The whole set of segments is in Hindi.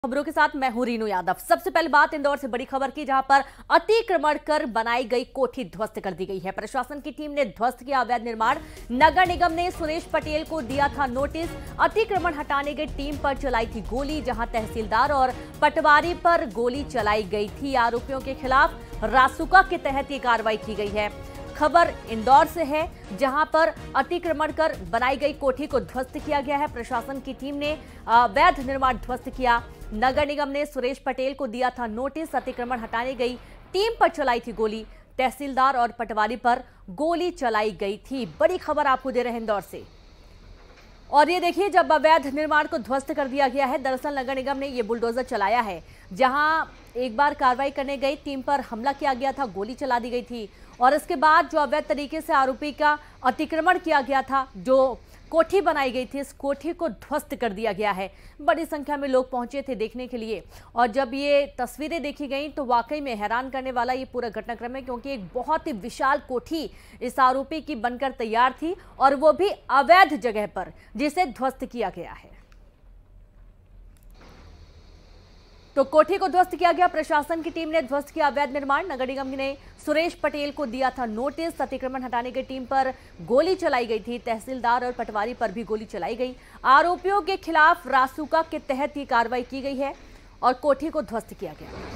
खबरों के साथ मैं हूं रीनू यादव। सबसे पहले बात इंदौर से बड़ी खबर की, जहां पर अतिक्रमण कर बनाई गई कोठी ध्वस्त कर दी गई है। प्रशासन की टीम ने ध्वस्त किया अवैध निर्माण। नगर निगम ने सुरेश पटेल को दिया था नोटिस। अतिक्रमण हटाने गई टीम पर चलाई थी गोली, जहां तहसीलदार और पटवारी पर गोली चलाई गई थी। आरोपियों के खिलाफ रासुका के तहत ये कार्रवाई की गई है। खबर इंदौर से है, जहां पर अतिक्रमण कर बनाई गई कोठी को ध्वस्त किया गया है। प्रशासन की टीम ने अवैध निर्माण ध्वस्त किया। नगर निगम ने सुरेश पटेल को दिया था नोटिस। अतिक्रमण हटाने गई टीम पर चलाई थी गोली। तहसीलदार और पटवारी पर गोली चलाई गई थी। बड़ी खबर आपको दे रहे हैं इंदौर से। और ये देखिए, जब अवैध निर्माण को ध्वस्त कर दिया गया है, दरअसल नगर निगम ने ये बुलडोजर चलाया है, जहां एक बार कार्रवाई करने गई टीम पर हमला किया गया था, गोली चला दी गई थी। और इसके बाद जो अवैध तरीके से आरोपी का अतिक्रमण किया गया था, जो कोठी बनाई गई थी, इस कोठी को ध्वस्त कर दिया गया है। बड़ी संख्या में लोग पहुंचे थे देखने के लिए। और जब ये तस्वीरें देखी गई तो वाकई में हैरान करने वाला ये पूरा घटनाक्रम है, क्योंकि एक बहुत ही विशाल कोठी इस आरोपी की बनकर तैयार थी, और वो भी अवैध जगह पर, जिसे ध्वस्त किया गया है। तो कोठी को ध्वस्त किया गया। प्रशासन की टीम ने ध्वस्त किया अवैध निर्माण। नगर निगम ने सुरेश पटेल को दिया था नोटिस। अतिक्रमण हटाने की टीम पर गोली चलाई गई थी। तहसीलदार और पटवारी पर भी गोली चलाई गई। आरोपियों के खिलाफ रासुका के तहत ये कार्रवाई की गई है और कोठी को ध्वस्त किया गया।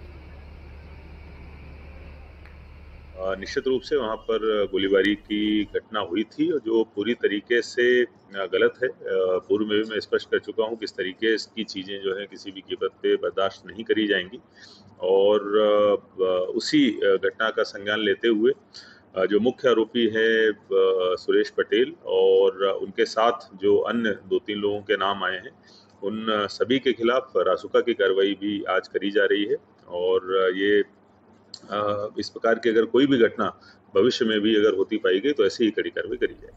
निश्चित रूप से वहां पर गोलीबारी की घटना हुई थी, जो पूरी तरीके से गलत है। पूर्व में भी मैं स्पष्ट कर चुका हूं, किस तरीके की चीज़ें जो है किसी भी कीमत पे बर्दाश्त नहीं करी जाएंगी। और उसी घटना का संज्ञान लेते हुए जो मुख्य आरोपी है सुरेश पटेल, और उनके साथ जो अन्य 2-3 लोगों के नाम आए हैं, उन सभी के खिलाफ रासुका की कार्रवाई भी आज करी जा रही है। और ये इस प्रकार की अगर कोई भी घटना भविष्य में भी अगर होती पाई गई तो ऐसी ही कड़ी कार्रवाई करी जाए।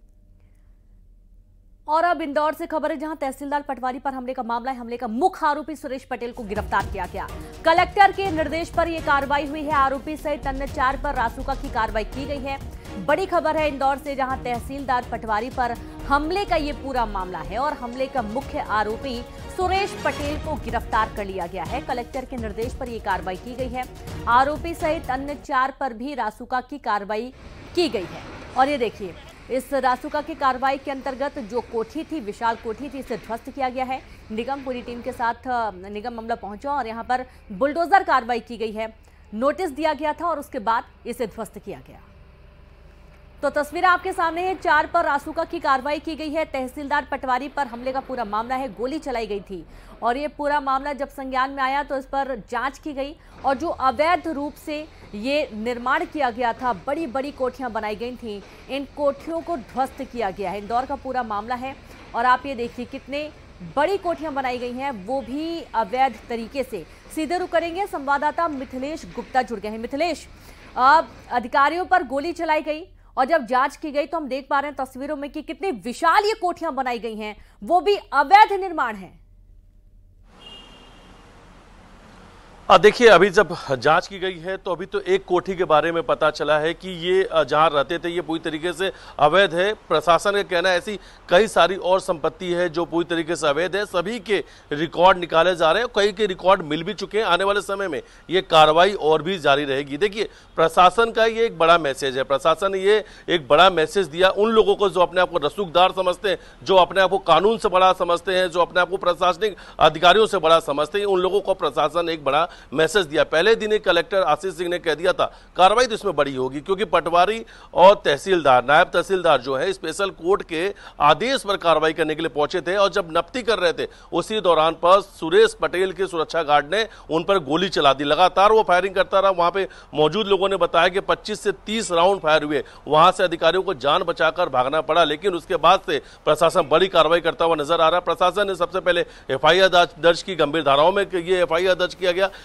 और अब इंदौर से खबर है, जहां तहसीलदार पटवारी पर हमले का मामला है। हमले का मुख्य आरोपी सुरेश पटेल को गिरफ्तार किया गया। कलेक्टर के निर्देश पर यह कार्रवाई हुई है। आरोपी सहित अन्य 4 पर रासुका की कार्रवाई की गई है। बड़ी खबर है इंदौर से, जहां तहसीलदार पटवारी पर हमले का ये पूरा मामला है और हमले का मुख्य आरोपी सुरेश पटेल को गिरफ्तार कर लिया गया है। कलेक्टर के निर्देश पर यह कार्रवाई की गई है। आरोपी सहित अन्य 4 पर भी रासुका की कार्रवाई की गई है। और ये देखिए, इस रासुका की कार्रवाई के अंतर्गत जो कोठी थी, विशाल कोठी थी, इसे ध्वस्त किया गया है। निगम पूरी टीम के साथ निगम मामला पहुंचा और यहां पर बुलडोजर कार्रवाई की गई है। नोटिस दिया गया था और उसके बाद इसे ध्वस्त किया गया। तो तस्वीर आपके सामने है। 4 पर रासुका की कार्रवाई की गई है। तहसीलदार पटवारी पर हमले का पूरा मामला है। गोली चलाई गई थी और ये पूरा मामला जब संज्ञान में आया तो इस पर जांच की गई। और जो अवैध रूप से ये निर्माण किया गया था, बड़ी बड़ी कोठियां बनाई गई थी, इन कोठियों को ध्वस्त किया गया है। इंदौर का पूरा मामला है। और आप ये देखिए, कितने बड़ी कोठियां बनाई गई हैं, वो भी अवैध तरीके से। सीधे रुख करेंगे, संवाददाता मिथिलेश गुप्ता जुड़ गए हैं। मिथिलेश, अधिकारियों पर गोली चलाई गई और जब जांच की गई तो हम देख पा रहे हैं तस्वीरों में कि कितनी विशाल ये कोठियां बनाई गई हैं, वो भी अवैध निर्माण है। देखिए, अभी जब जांच की गई है तो अभी तो एक कोठी के बारे में पता चला है कि ये जहां रहते थे ये पूरी तरीके से अवैध है। प्रशासन का कहना है ऐसी कई सारी और संपत्ति है जो पूरी तरीके से अवैध है। सभी के रिकॉर्ड निकाले जा रहे हैं, कई के रिकॉर्ड मिल भी चुके हैं। आने वाले समय में ये कार्रवाई और भी जारी रहेगी। देखिए, प्रशासन का ये एक बड़ा मैसेज है। प्रशासन ने ये एक बड़ा मैसेज दिया उन लोगों को जो अपने आप को रसूखदार समझते हैं, जो अपने आप को कानून से बड़ा समझते हैं, जो अपने आप को प्रशासनिक अधिकारियों से बड़ा समझते हैं। उन लोगों को प्रशासन एक बड़ा मैसेज दिया। पहले दिन ही कलेक्टर आशीष सिंह ने कह दिया था कार्रवाई तो इसमें बड़ी होगी, क्योंकि पटवारी और तहसीलदार, नायब तहसीलदार जो है स्पेशल कोर्ट के आदेश पर कार्रवाई करने के लिए पहुंचे थे। और जब नफ्ती कर रहे थे उसी दौरान पर सुरेश पटेल के सुरक्षा गार्ड ने उन पर गोली चला दी। लगातार वो फायरिंग करता रहा। वहां पे मौजूद लोगों ने बताया कि 25 से 30 राउंड फायर हुए। वहां से अधिकारियों को जान बचाकर भागना पड़ा, लेकिन उसके बाद से प्रशासन बड़ी कार्रवाई करता हुआ नजर आ रहा है। प्रशासन ने सबसे पहले FIR दर्ज की, गंभीर धाराओं में ये FIR दर्ज किया गया।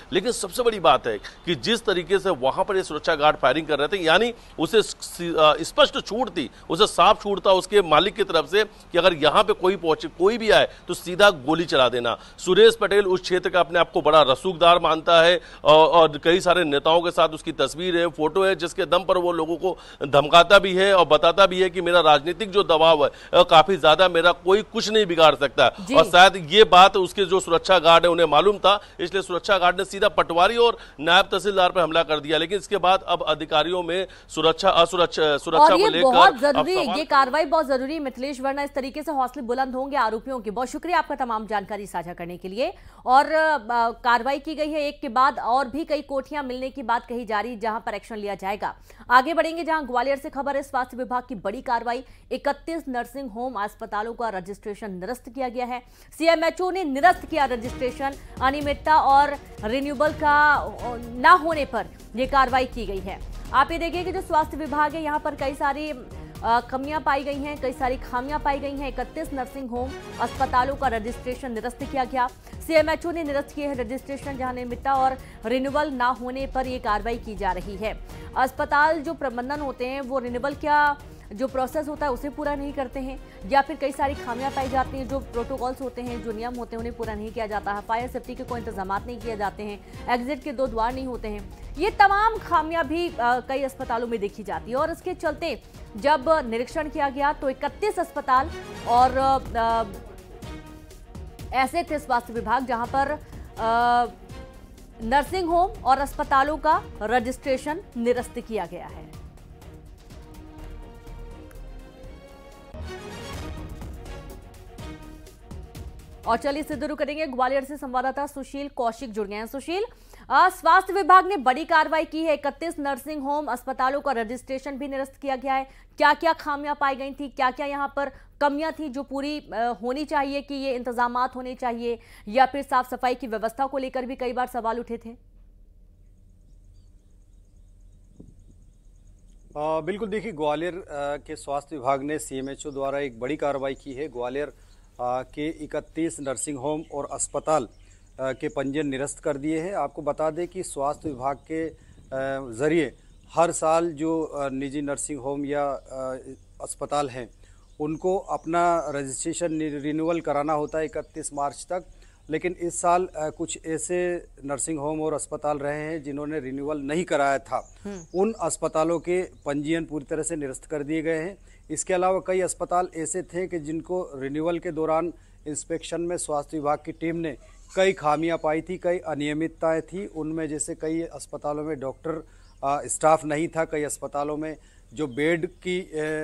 लेकिन सबसे बड़ी बात है कि जिस तरीके से वहां पर ये सुरक्षा गार्ड फायरिंग कर रहे थे, यानी उसे स्पष्ट छूट थी, उसे साफ छूट था उसके मालिक की तरफ से कि अगर यहां पे कोई पहुंचे, कोई भी आए तो सीधा गोली चला देना। सुरेश पटेल उस क्षेत्र का अपने आप को बड़ा रसूखदार मानता है और कई सारे नेताओं के साथ उसकी तस्वीर है, फोटो है, जिसके दम पर वो लोगों को धमकाता भी है और बताता भी है कि मेरा राजनीतिक जो दबाव है काफी ज्यादा, मेरा कोई कुछ नहीं बिगाड़ सकता। और शायद ये बात उसके जो सुरक्षा गार्ड है उन्हें मालूम था, इसलिए सुरक्षा गार्ड ने सीधा पटवारी और नायब तहसीलदार पर हमला कर दिया। लेकिन इसके बाद अब अधिकारियों में सुरक्षा को लेकर बहुत जरूरी, ये कार्रवाई बहुत जरूरी है मिथिलेश, वरना इस तरीके से हौसले बुलंद होंगे आरोपियों के। बहुत शुक्रिया आपका तमाम जानकारी साझा करने के लिए। और कार्रवाई की गई है, एक के बाद और भी कई कोठियां मिलने की बात कही जा रही, जहां पर एक्शन लिया जाएगा। आगे बढ़ेंगे जहां ग्वालियर से खबर है, स्वास्थ्य विभाग की बड़ी कार्रवाई, 31 नर्सिंग होम अस्पतालों का रजिस्ट्रेशन निरस्त किया गया है। सीएमएचओ ने निरस्त किया रजिस्ट्रेशन, अनियमितता और रिन्यूअल का ना होने पर यह कार्रवाई की गई है। आप ये देखिए कि जो स्वास्थ्य विभाग है, यहां पर कई सारी कमियां पाई गई हैं, कई सारी खामियां पाई गई हैं। 31 नर्सिंग होम अस्पतालों का रजिस्ट्रेशन निरस्त किया गया। सीएमएचओ ने निरस्त किए हैं रजिस्ट्रेशन, जहां नियमितता और रिन्यूअल ना होने पर यह कार्रवाई की जा रही है। अस्पताल जो प्रबंधन होते हैं वो रिन्यूअल क्या जो प्रोसेस होता है उसे पूरा नहीं करते हैं, या फिर कई सारी खामियां पाई जाती हैं, जो प्रोटोकॉल्स होते हैं, जो नियम होते हैं उन्हें पूरा नहीं किया जाता है, फायर सेफ्टी के कोई इंतजाम नहीं किए जाते हैं, एग्जिट के 2 द्वार नहीं होते हैं। ये तमाम खामियां भी कई अस्पतालों में देखी जाती है और इसके चलते जब निरीक्षण किया गया तो 31 अस्पताल और ऐसे थे स्वास्थ्य विभाग जहां पर नर्सिंग होम और अस्पतालों का रजिस्ट्रेशन निरस्त किया गया है। और चलिए इससे शुरू करेंगे, ग्वालियर से संवाददाता सुशील कौशिक जुड़ गए हैं। सुशील, स्वास्थ्य विभाग ने बड़ी कार्रवाई की है, 31 नर्सिंग होम अस्पतालों का रजिस्ट्रेशन भी निरस्त किया गया है। क्या क्या खामियां पाई गई थी, क्या क्या यहां पर कमियां थी जो पूरी होनी चाहिए, कि ये इंतजामात होने चाहिए, या फिर साफ सफाई की व्यवस्था को लेकर भी कई बार सवाल उठे थे? बिल्कुल, देखिए ग्वालियर के स्वास्थ्य विभाग ने सीएमएचओ द्वारा एक बड़ी कार्रवाई की है। ग्वालियर के 31 नर्सिंग होम और अस्पताल के पंजीयन निरस्त कर दिए हैं। आपको बता दें कि स्वास्थ्य विभाग के ज़रिए हर साल जो निजी नर्सिंग होम या अस्पताल हैं उनको अपना रजिस्ट्रेशन रिन्यूअल कराना होता है 31 मार्च तक। लेकिन इस साल कुछ ऐसे नर्सिंग होम और अस्पताल रहे हैं जिन्होंने रिन्यूअल नहीं कराया था, उन अस्पतालों के पंजीयन पूरी तरह से निरस्त कर दिए गए हैं। इसके अलावा कई अस्पताल ऐसे थे कि जिनको रिन्यूअल के दौरान इंस्पेक्शन में स्वास्थ्य विभाग की टीम ने कई खामियां पाई थी, कई अनियमितताएं थी। उनमें जैसे कई अस्पतालों में डॉक्टर स्टाफ नहीं था, कई अस्पतालों में जो बेड की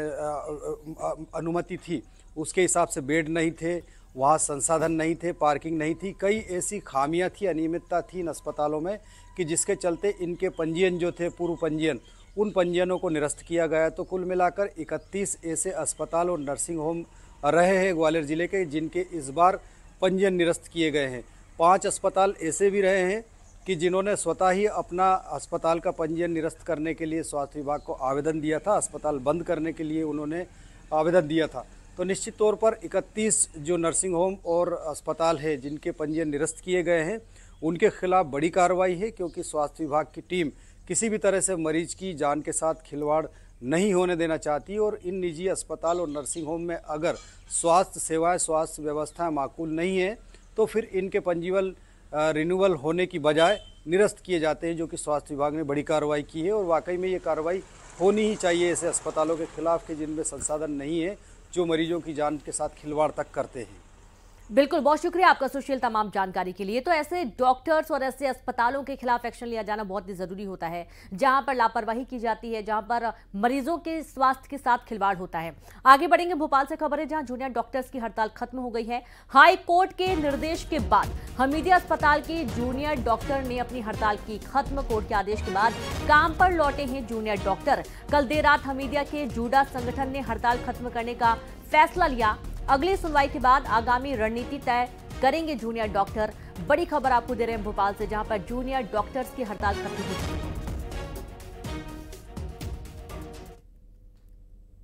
अनुमति थी उसके हिसाब से बेड नहीं थे, वहाँ संसाधन नहीं थे, पार्किंग नहीं थी। कई ऐसी खामियां थी, अनियमितता थी इन अस्पतालों में कि जिसके चलते इनके पंजीयन जो थे, पूर्व पंजीयन, उन पंजीयनों को निरस्त किया गया। तो कुल मिलाकर 31 ऐसे अस्पताल और नर्सिंग होम रहे हैं ग्वालियर जिले के जिनके इस बार पंजीयन निरस्त किए गए हैं। 5 अस्पताल ऐसे भी रहे हैं कि जिन्होंने स्वतः ही अपना अस्पताल का पंजीयन निरस्त करने के लिए स्वास्थ्य विभाग को आवेदन दिया था, अस्पताल बंद करने के लिए उन्होंने आवेदन दिया था। तो निश्चित तौर पर 31 जो नर्सिंग होम और अस्पताल है जिनके पंजीयन निरस्त किए गए हैं उनके खिलाफ बड़ी कार्रवाई है, क्योंकि स्वास्थ्य विभाग की टीम किसी भी तरह से मरीज की जान के साथ खिलवाड़ नहीं होने देना चाहती। और इन निजी अस्पताल और नर्सिंग होम में अगर स्वास्थ्य सेवाएं, स्वास्थ्य व्यवस्थाएं माकूल नहीं है तो फिर इनके पंजीयन रिन्यूअल होने की बजाय निरस्त किए जाते हैं, जो कि स्वास्थ्य विभाग ने बड़ी कार्रवाई की है। और वाकई में ये कार्रवाई होनी ही चाहिए ऐसे अस्पतालों के खिलाफ के जिनमें संसाधन नहीं है, जो मरीजों की जान के साथ खिलवाड़ तक करते हैं। बिल्कुल, बहुत शुक्रिया आपका सुशील तमाम जानकारी के लिए। तो ऐसे डॉक्टर्स और ऐसे अस्पतालों के खिलाफ एक्शन लिया जाना बहुत ही जरूरी होता है, जहां पर लापरवाही की जाती है, जहां पर मरीजों के स्वास्थ्य के साथ खिलवाड़ होता है। आगे बढ़ेंगे, भोपाल से खबर है जहां जूनियर डॉक्टर्स की हड़ताल खत्म हो गई है। हाई कोर्ट के निर्देश के बाद हमीदिया अस्पताल के जूनियर डॉक्टर ने अपनी हड़ताल की खत्म। कोर्ट के आदेश के बाद काम पर लौटे हैं जूनियर डॉक्टर। कल देर रात हमीदिया के जूडा संगठन ने हड़ताल खत्म करने का फैसला लिया। अगली सुनवाई के बाद आगामी रणनीति तय करेंगे जूनियर डॉक्टर। बड़ी खबर आपको दे रहे हैं भोपाल से, जहां पर जूनियर डॉक्टर्स की हड़ताल खत्म हो चुकी है।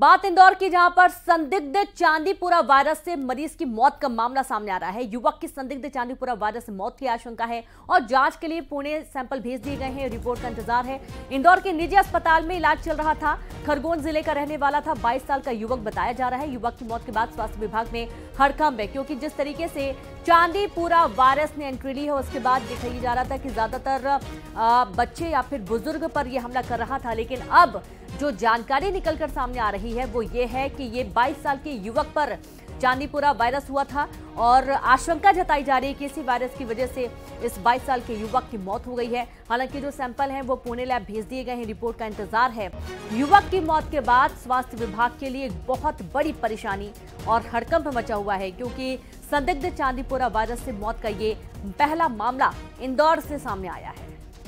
बात इंदौर की, जहां पर संदिग्ध चांदीपुरा वायरस से मरीज की मौत का मामला सामने आ रहा है। युवक की संदिग्ध चांदीपुरा वायरस से मौत की आशंका है और जांच के लिए पुणे सैंपल भेज दिए गए हैं। रिपोर्ट का इंतजार है। इंदौर के निजी अस्पताल में इलाज चल रहा था। खरगोन जिले का रहने वाला था। 22 साल का युवक बताया जा रहा है। युवक की मौत के बाद स्वास्थ्य विभाग में हड़कंप है, क्योंकि जिस तरीके से चांदीपुरा वायरस ने एंट्री ली है, उसके बाद दिखाई जा रहा था कि ज्यादातर बच्चे या फिर बुजुर्ग पर यह हमला कर रहा था। लेकिन अब जो जानकारी निकलकर सामने आ रही है वो ये है कि ये 22 साल के युवक पर चांदीपुरा वायरस हुआ था और आशंका जताई जा रही है कि इसी वायरस की वजह से इस 22 साल के युवक की मौत हो गई है। हालांकि जो सैंपल हैं वो पुणे लैब भेज दिए गए हैं। रिपोर्ट का इंतजार है। युवक की मौत के बाद स्वास्थ्य विभाग के लिए एक बहुत बड़ी परेशानी और हड़कंप मचा हुआ है, क्योंकि संदिग्ध चांदीपुरा वायरस से मौत का ये पहला मामला इंदौर से सामने आया है।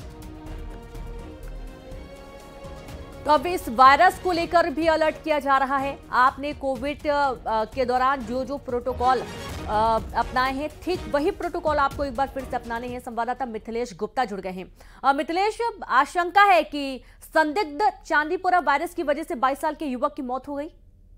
तो अब इस वायरस को लेकर भी अलर्ट किया जा रहा है। आपने कोविड के दौरान जो जो प्रोटोकॉल अपनाए हैं, ठीक वही प्रोटोकॉल आपको एक बार फिर से अपनाने हैं। संवाददाता मिथिलेश गुप्ता जुड़ गए हैं। मिथिलेश, आशंका है कि संदिग्ध चांदीपुरा वायरस की वजह से 22 साल के युवक की मौत हो गई।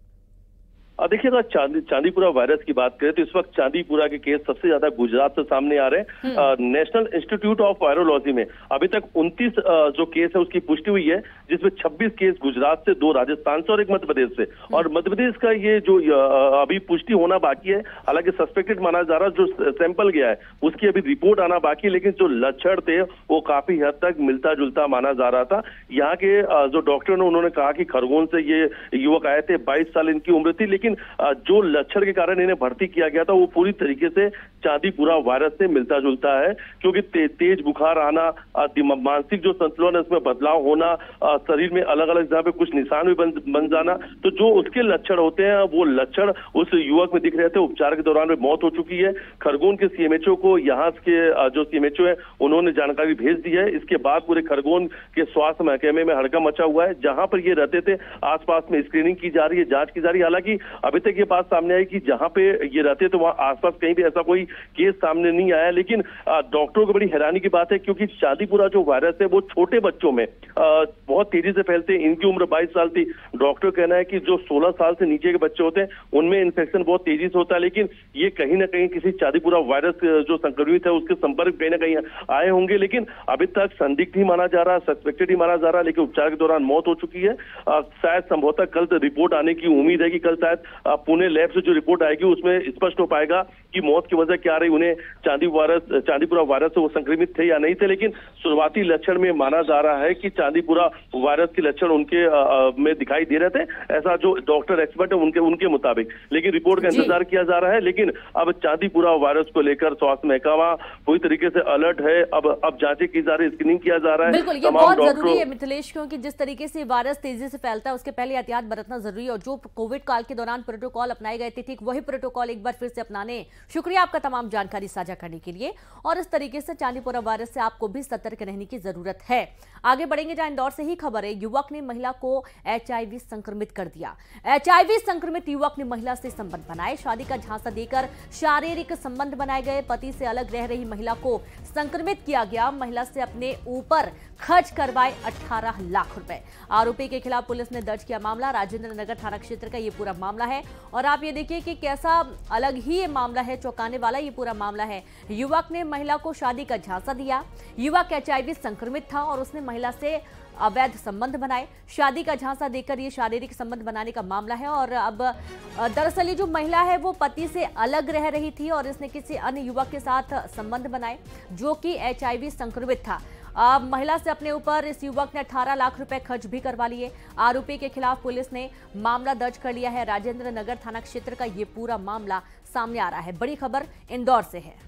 देखिए, अगर चांदीपुरा वायरस की बात करें तो इस वक्त चांदीपुरा के केस सबसे ज्यादा गुजरात से सामने आ रहे हैं। नेशनल इंस्टीट्यूट ऑफ वायरोलॉजी में अभी तक 29 जो केस है उसकी पुष्टि हुई है, जिसमें 26 केस गुजरात से, 2 राजस्थान से और 1 मध्य प्रदेश से। और मध्य प्रदेश का ये जो अभी पुष्टि होना बाकी है। हालांकि सस्पेक्टेड माना जा रहा है, जो सैंपल गया है उसकी अभी रिपोर्ट आना बाकी है, लेकिन जो लक्षण थे वो काफी हद तक मिलता जुलता माना जा रहा था। यहाँ के जो डॉक्टर ने उन्होंने कहा कि खरगोन से ये युवक आए थे, 22 साल इनकी उम्र थी, लेकिन जो लक्षण के कारण इन्हें भर्ती किया गया था वो पूरी तरीके से चांदीपुरा वायरस से मिलता जुलता है, क्योंकि तेज बुखार आना, मानसिक जो संतुलन है उसमें बदलाव होना, शरीर में अलग अलग जगह पे कुछ निशान भी बन जाना, तो जो उसके लक्षण होते हैं वो लक्षण उस युवक में दिख रहे थे। उपचार के दौरान में मौत हो चुकी है। खरगोन के सीएमएचओ को यहाँ के जो सीएमएचओ है उन्होंने जानकारी भेज दी है। इसके बाद पूरे खरगोन के स्वास्थ्य महकमे में हड़कंप मचा हुआ है। जहां पर ये रहते थे आसपास में स्क्रीनिंग की जा रही है, जांच की जा रही है। हालांकि अभी तक ये बात सामने आई कि जहां पे ये रहते थे वहां आसपास कहीं भी ऐसा कोई केस सामने नहीं आया। लेकिन डॉक्टरों को बड़ी हैरानी की बात है, क्योंकि चांदीपुरा जो वायरस है वो छोटे बच्चों में बहुत तेजी से फैलते हैं। इनकी उम्र 22 साल थी। डॉक्टर कहना है कि जो 16 साल से नीचे के बच्चे होते हैं उनमें इन्फेक्शन बहुत तेजी से होता है, लेकिन ये कहीं ना कहीं किसी चांदीपुरा वायरस जो संक्रमित है उसके संपर्क कहीं ना कहीं आए होंगे। लेकिन अभी तक संदिग्ध ही माना जा रहा, सस्पेक्टेड ही माना जा रहा, लेकिन उपचार के दौरान मौत हो चुकी है। शायद संभवतः कल रिपोर्ट आने की उम्मीद है कि कल शायद पुणे लैब से जो रिपोर्ट आएगी उसमें स्पष्ट हो पाएगा कि मौत की वजह क्या रही, उन्हें चांदीपुरा वायरस से वो संक्रमित थे या नहीं थे। लेकिन शुरुआती लक्षण में माना जा रहा है कि चांदीपुरा वायरस के लक्षण उनके में दिखाई दे रहे थे, ऐसा जो डॉक्टर एक्सपर्ट है उनके मुताबिक। लेकिन रिपोर्ट का इंतजार किया जा रहा है। लेकिन अब चांदीपुरा वायरस को लेकर स्वास्थ्य महकमा पूरी तरीके से अलर्ट है। अब जांचें की जा रही है, स्क्रीनिंग किया जा रहा है। बिल्कुल, ये बहुत जरूरी है मिथिलेश, क्योंकि जिस तरीके से वायरस तेजी से फैलता है उसके पहले एहतियात बरतना जरूरी है। और जो कोविड काल के दौरान प्रोटोकॉल अपनाए गए थे, ठीक वही प्रोटोकॉल एक बार फिर से अपनाने। शुक्रिया आपका तमाम जानकारी साझा करने के लिए। और इस तरीके से चांदीपुरा वायरस से आपको भी सतर्क रहने की जरूरत है। आगे बढ़ेंगे, जहां इंदौर से ही खबर है। युवक ने महिला को HIV संक्रमित कर दिया। HIV संक्रमित युवक ने महिला से संबंध बनाए। शादी का झांसा देकर शारीरिक संबंध बनाए गए। पति से अलग रह रही महिला को संक्रमित किया गया। महिला से अपने ऊपर खर्च करवाए 18 लाख रुपए। आरोपी के खिलाफ पुलिस ने दर्ज किया मामला। राजेंद्र नगर थाना क्षेत्र का ये पूरा मामला है। और आप ये देखिए कि कैसा अलग ही ये मामला है, चौंकाने वाला ये पूरा मामला है। युवक ने महिला को शादी का झांसा दिया। युवक HIV संक्रमित था और उसने महिला से अवैध संबंध बनाए। शादी का झांसा देकर ये शारीरिक संबंध बनाने का मामला है। और अब दरअसल ये जो महिला है वो पति से अलग रह रही थी और इसने किसी अन्य युवक के साथ संबंध बनाए जो कि HIV संक्रमित था। महिला से अपने ऊपर इस युवक ने 18 लाख रुपए खर्च भी करवा लिए। आरोपी के खिलाफ पुलिस ने मामला दर्ज कर लिया है। राजेंद्र नगर थाना क्षेत्र का ये पूरा मामला सामने आ रहा है। बड़ी खबर इंदौर से है।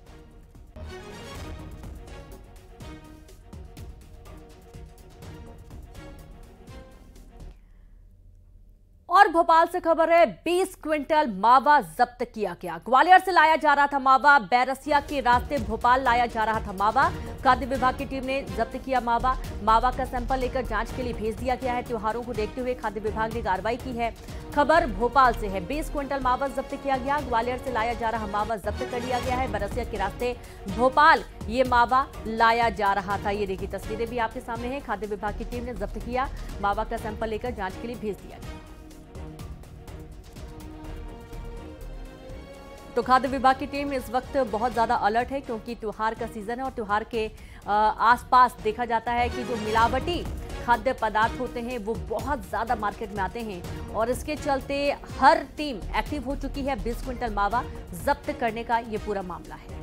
और भोपाल से खबर है, 20 क्विंटल मावा जब्त किया गया। ग्वालियर से लाया जा रहा था मावा, बैरसिया के रास्ते भोपाल लाया जा रहा था मावा। खाद्य विभाग की टीम ने जब्त किया मावा का सैंपल लेकर जांच के लिए भेज दिया गया है। त्योहारों को देखते हुए खाद्य विभाग ने कार्रवाई की है। खबर भोपाल से है, 20 क्विंटल मावा जब्त किया गया। ग्वालियर से लाया जा रहा मावा जब्त कर लिया गया है। बैरसिया के रास्ते भोपाल ये मावा लाया जा रहा था। ये देखिए तस्वीरें भी आपके सामने हैं। खाद्य विभाग की टीम ने जब्त किया मावा का सैंपल लेकर जांच के लिए भेज दिया गया। तो खाद्य विभाग की टीम इस वक्त बहुत ज़्यादा अलर्ट है, क्योंकि त्योहार का सीजन है और त्योहार के आसपास देखा जाता है कि जो मिलावटी खाद्य पदार्थ होते हैं वो बहुत ज़्यादा मार्केट में आते हैं, और इसके चलते हर टीम एक्टिव हो चुकी है। 20 क्विंटल मावा जब्त करने का ये पूरा मामला है।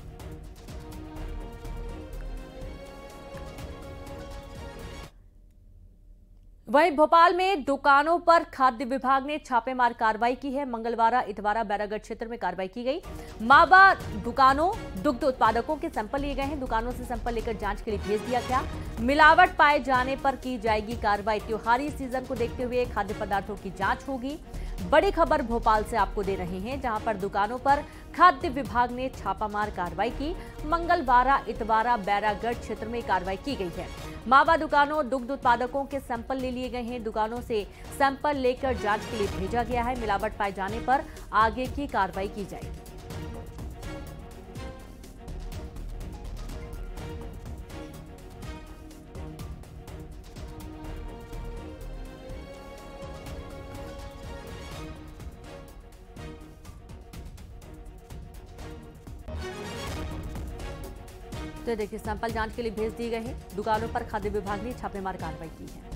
वहीं भोपाल में दुकानों पर खाद्य विभाग ने छापेमार कार्रवाई की है। मंगलवार इतवारा बैरागढ़ क्षेत्र में कार्रवाई की गई। मावा दुकानों, दुग्ध उत्पादकों के सैंपल लिए गए हैं। दुकानों से सैंपल लेकर जांच के लिए भेज दिया गया। मिलावट पाए जाने पर की जाएगी कार्रवाई। त्योहारी सीजन को देखते हुए खाद्य पदार्थों की जांच होगी। बड़ी खबर भोपाल से आपको दे रहे हैं, जहां पर दुकानों पर खाद्य विभाग ने छापामार कार्रवाई की। मंगलवार इतवारा बैरागढ़ क्षेत्र में कार्रवाई की गई है। मावा दुकानों, दुग्ध उत्पादकों के सैंपल ले लिए गए हैं। दुकानों से सैंपल लेकर जांच के लिए भेजा गया है। मिलावट पाए जाने पर आगे की कार्रवाई की जाएगी। तो देखिए, सैंपल जांच के लिए भेज दिए गए हैं। दुकानों पर खाद्य विभाग ने छापेमार कार्रवाई की है।